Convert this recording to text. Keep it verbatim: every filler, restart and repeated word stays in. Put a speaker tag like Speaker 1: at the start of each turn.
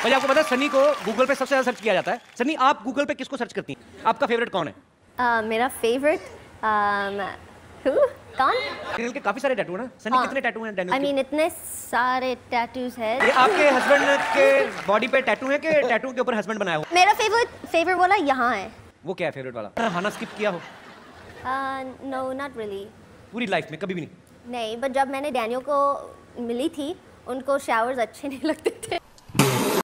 Speaker 1: भाई आपको पता है सनी को गूगल पे सबसे ज्यादा सर्च किया जाता है। सनी आप गूगल पे किसको सर्च करती हैं? आपका फेवरेट कौन है?
Speaker 2: uh, मेरा फेवरेट um, कौन?
Speaker 1: डैनियल के काफी सारे टैटू हैं ना? सनी
Speaker 2: हाँ.
Speaker 1: कितने टैटू हैं डैनियल
Speaker 2: I mean, इतने सारे टैटूज हैं।
Speaker 1: ये आपके हस्बैंड के बॉडी पे टैटू है कि टैटू के ऊपर हस्बैंड बनाया हो?
Speaker 2: मेरा फेवरेट फेवरेट वाला यहाँ है।
Speaker 1: वो क्या है फेवरेट वाला? खाना स्किप किया हो?
Speaker 2: No not really.
Speaker 1: पूरी लाइफ में कभी भी नहीं?
Speaker 2: नहीं, बट जब मैंने डैनियल को मिली थी उनको शावर्स अच्छे नहीं लगते थे।